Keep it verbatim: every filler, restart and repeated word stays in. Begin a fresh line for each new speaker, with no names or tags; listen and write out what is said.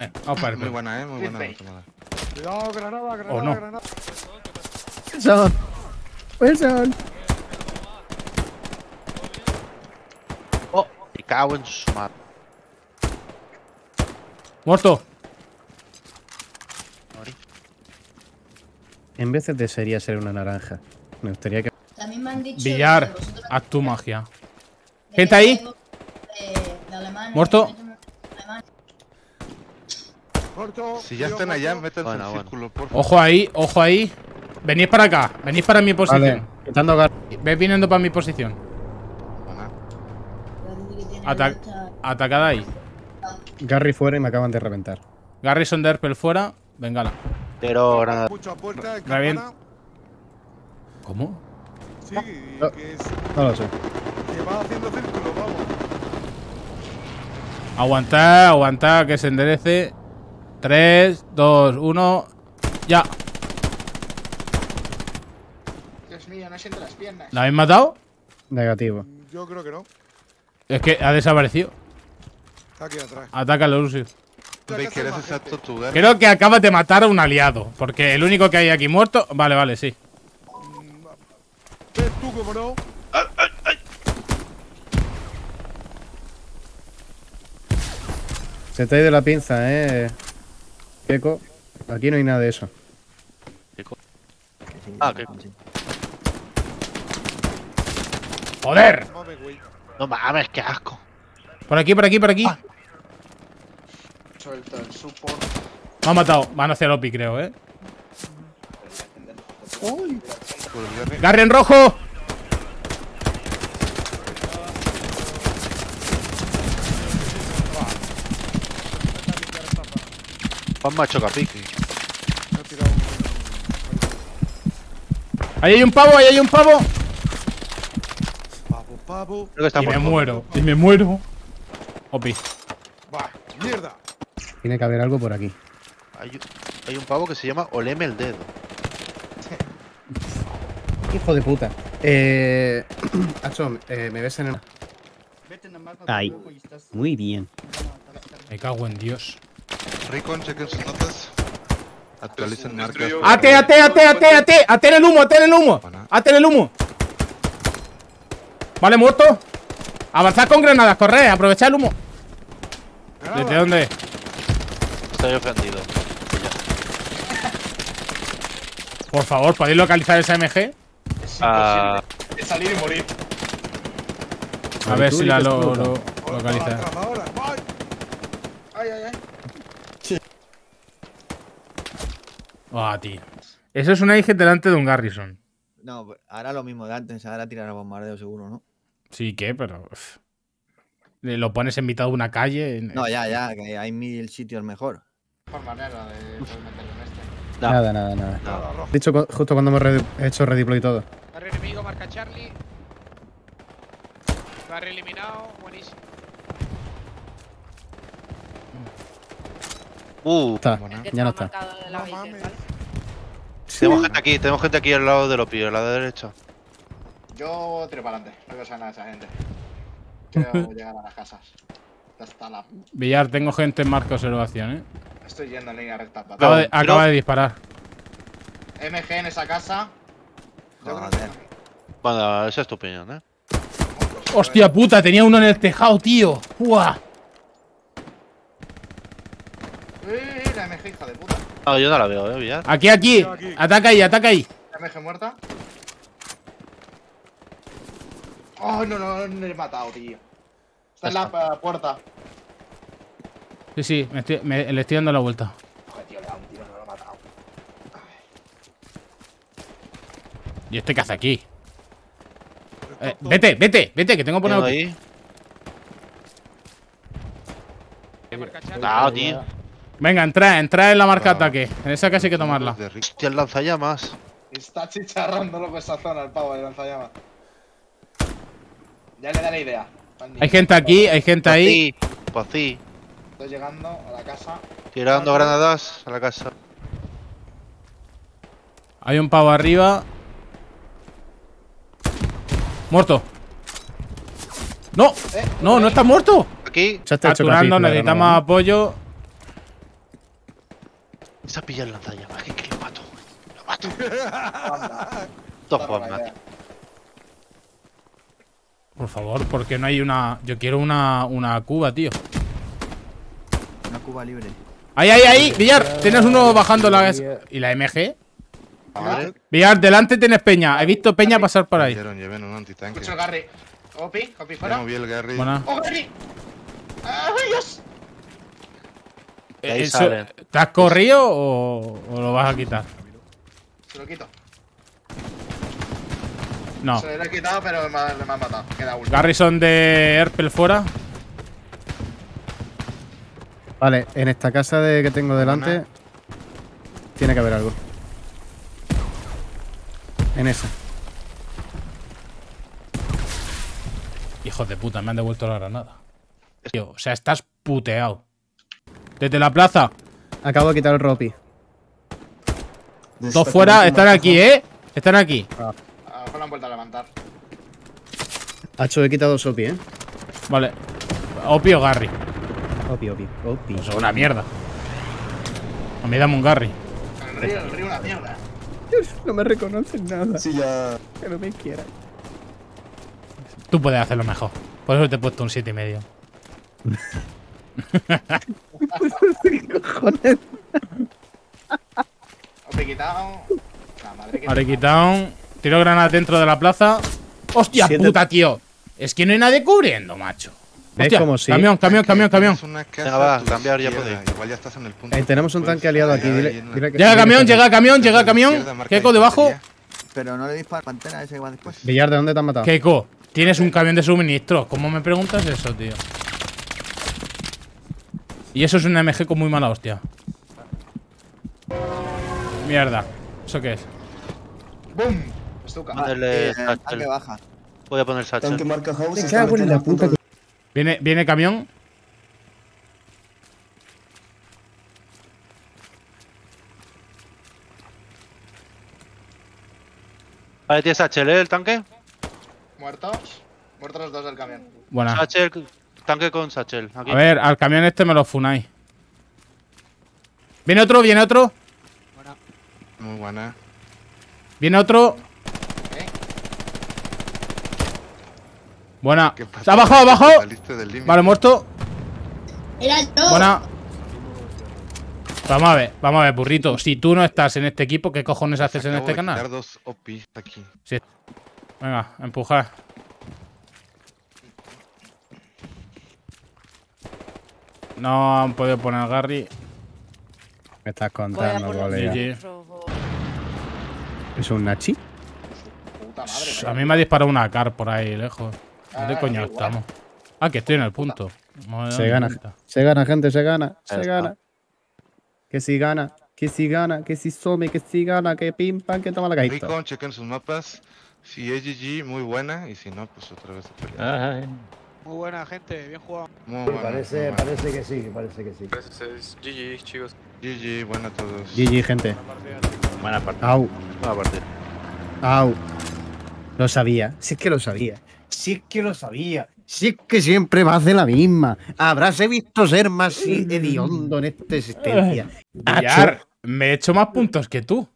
Eh, vamos para
Muy buena, eh, muy buena.
Cuidado, granada, granada,
O no.
granada.
Wilson. Wilson.
Oh, me cago en su madre.
Muerto.
En vez de desearía ser una naranja. Me gustaría que.
También me han dicho.
Billar,
que vosotros-
haz tu magia.
de
¿Gente ahí?
de- de Alemania,
¿Muerto?
Alemania.
Corto.
Si ya
tío,
están allá,
corto.
métanse
Bueno,
en
bueno.
círculo, por favor.
Ojo ahí, ojo ahí. Venid para acá, venid para mi posición.
Vale. Quitando gar.
Ve viniendo para mi posición.
Buena.
Que tiene
Ata-
derecha-
atacada ahí.
Gary fuera y me acaban de reventar.
Garrison de Erpel fuera. Vengala.
Pero granada.
Mucha puerta, en
Revient-
campana.
¿Cómo?
Sí,
No.
que, es,
No lo sé.
que va haciendo círculo, vamos.
Aguantad, aguantad, que se enderece. tres, dos, uno. Ya.
Dios mío, no siento las piernas.
¿La habéis matado?
Negativo.
Yo creo que no.
Es que ha desaparecido.
Está aquí atrás.
Atácalo, Lucio.
Baker, es exacto tu guerra.
Creo que acabas de matar a un aliado. Porque el único que hay aquí muerto. Vale, vale, sí.
¿Ves tú cómo no?
Se te ha ido la pinza, eh. Keiko. Aquí no hay nada de eso.
Ah, que.
¡Joder!
Mames, güey.
No mames, qué asco.
Por aquí, por aquí, por aquí.
Suelto el support.
Me ha matado. Van hacia Lopi, creo, eh.
Por el Gary.
¡Garry en rojo!
Juan macho capiqui.
Me ha tirado un.
Ahí hay un pavo, ahí hay un pavo.
Pavo, pavo.
Creo que está
Y me
muerto.
muero, y me muero. Opi.
Va, mierda.
Tiene que haber algo por aquí.
Hay, un- hay un pavo que se llama Oleme el dedo.
Hijo de puta. Eh. Acho, eh, me ves en el. Ahí. Muy bien.
Me cago en Dios.
Recon, chequen sus notas. Actualicen marcas.
¡Ate, ate, ate, ate, ate! ¡Ate en el humo, ate en el humo! ¡Ate en el humo! Vale, muerto. Avanzad con granadas, corred, aprovechad el humo. ¿Desde dónde?
Estoy ofendido.
Por favor, ¿podéis localizar esa M G?
Es
Ah.
imposible. Es salir y morir.
A ver si la lo,
Explota.
lo
Ahora,
localiza.
ahora, va.
Ay, ay, ay.
Ah, tío. Eso es una I G delante de un Garrison.
No, pues, ahora lo mismo de antes, ahora tirar a bombardeo seguro, ¿no?
Sí, ¿qué? Pero... uf. Le- Lo pones en mitad de una calle. en-
No, ya, ya, que hay mil sitios mejor.
Mejor manera de poder meterlo en este.
No.
Nada, nada, nada.
Nada, rojo.
Dicho cu- justo cuando hemos re- hecho redeploy y todo.
Barrio enemigo, marca Charlie. Barrio eliminado, buenísimo.
Uh,
Está.
Buena.
Ya no está.
No mames.
tenemos gente aquí, tenemos gente aquí al lado de lo pío, al lado derecho.
Yo tiro para adelante. No quiero saber nada de esa gente. Quiero llegar a las casas. Hasta la.
Villar, tengo gente en marca de observación, ¿eh?
Estoy yendo en línea recta. para
Acaba de,
atrás.
acaba de disparar.
M G en esa casa. Yo creo que
Joder.
Bueno, esa es tu opinión, ¿eh?
¡Hostia puta! Tenía uno en el tejado, tío. ¡Uah!
Eh, la M G, hija de puta.
No, yo no la veo, ¿eh, Villar?
Aquí, aquí. Ataca ahí, ataca ahí.
M G muerta. Oh, no, no, no le he matado, tío. Está en la eh, puerta.
Sí, sí, me estoy- me- le estoy dando la vuelta.
Joder, tío, le da un tiro, no lo he matado.
¿Y este qué hace aquí? Eh, vete, vete, vete, que tengo que poner
Tengo
otro.
ahí.
Marca Charlie.
No, tío.
Venga, entra, entra en la marca
Ah.
ataque. En esa casi hay que tomarla.
De Rick.
Hostia, el lanzallamas.
Está chicharrando loco esa zona el pavo de lanzallamas. Ya le da la idea.
Hay gente aquí, hay gente ahí.
Pues sí, pues sí.
Estoy llegando a la casa.
Tirando granadas a la casa.
Hay un pavo arriba. Muerto. ¡No!
Eh,
¡No, no está muerto!
Aquí.
Ya está hecho
Capturando,
capítulo,
necesitamos
¿no?
apoyo.
Se ha pillado el lanzallamas. Es que lo mato. Lo mato. Dos juegos más.
Por favor, ¿por qué no hay una...? Yo quiero una, una cuba, tío.
Una cuba libre.
¡Ahí, ahí, ahí! Villar, tienes uno bajando la... ¿Y la M G?
Madre.
Villar, delante tienes peña. He visto peña pasar por ahí.
Lleven, lleven un antitanque.
Escucho el Garry. Opi, Opi
Ya
fuera.
moví el Garry.
Buena.
¡Oh, Garry! ¡Ay, Dios!
De ahí
Eso-
salen.
¿Te has corrido o, o lo vas a quitar?
Se lo quito.
No.
Se lo he quitado, pero me, ha- me han matado. Queda uno.
Garrison de Erpel fuera.
Vale, en esta casa de que tengo delante tiene que haber algo. En esa.
Hijos de puta, me han devuelto la granada. Tío, o sea, estás puteado. Desde la plaza.
Acabo de quitar el ropi.
Dos fuera, están aquí, ¿eh? Están aquí.
A lo mejor lo han vuelto a levantar.
Hacho, he quitado dos opi, ¿eh?
Vale. Opio Garry.
Opi, opi, opi.
Eso es una mierda. A mí dame un Garry.
En el río, el río una mierda.
No me reconocen nada.
Sí, ya.
Que no me quieran.
Tú puedes hacerlo mejor. Por eso te he puesto un siete y medio.
Cojones.
Opi quitado. La madre que
Ahora he
te
quitado. Tiro granada dentro de la plaza. ¡Hostia
Siete-
puta, tío! Es que no hay nadie cubriendo, macho.
¿Ves
Hostia,
cómo sí?
Camión, camión, camión, camión.
Tienes una casa
Venga, va,
a tu
cambiar, ya
izquierda.
podéis.
Igual ya estás en el punto.
Eh, tenemos un
Puedes
tanque aliado aquí.
allá,
Dile,
ahí en la-
dile que-
Llega
dile
camión,
que-
llega camión, llega
Izquierda,
camión.
marca
Keiko debajo.
infantería.
Pero no le dispara la pantera ese que va después.
Villar, ¿de dónde te han matado?
Keiko, tienes un camión de suministro. ¿Cómo me preguntas eso, tío? Y eso es un M G con muy mala hostia. Mierda. ¿Eso qué es?
¡Bum! Estuca.
Ponerle
Eh,
satchel.
tanque baja.
Voy a poner satchel.
marca house.
Me cago en la puta.
Viene, viene camión.
Vale, tienes satchel, ¿eh? El tanque.
Muertos. Muertos los dos del camión.
Buena.
Satchel, tanque con satchel. Aquí.
A ver, al camión este me lo funáis. Viene otro, viene otro.
Muy buena.
Viene otro. Buena.
¿Qué pasa?
Abajo, abajo.
Saliste del límite.
Vale, muerto.
Era yo.
Buena. Vamos a ver, vamos a ver, burrito. Si tú no estás en este equipo, ¿qué cojones haces en
Acabo
este
de quitar
canal?
dos O P aquí.
Venga, empujar. No han podido poner Garry.
Me estás contando, colega.
G G.
¿Es un Nachi?
Puta madre.
A mí me ha disparado una car por ahí lejos. ¿Dónde
Ah,
coño
igual.
estamos? Ah, que estoy en el punto. Madre
Se
mía.
gana. Se gana, gente, se gana. Se
está.
gana. Que si gana. Que si gana. Que si some. Que si gana. Que pim pam. Que toma la cajita.
Rico, chequen sus mapas. Si es G G, muy buena. Y si no, pues otra vez a pelear.
Muy buena, gente. Bien jugado.
Muy buena.
Parece,
muy buena.
parece que sí, parece que sí.
G G, buena a todos.
G G, gente.
Buena partida.
Au.
Buena partida.
Au. Lo sabía. Si es que lo sabía. Si es que lo sabía. Si es que siempre me hace la misma. Habráse visto ser más hediondo en esta existencia.
Villar, me he hecho más puntos que tú.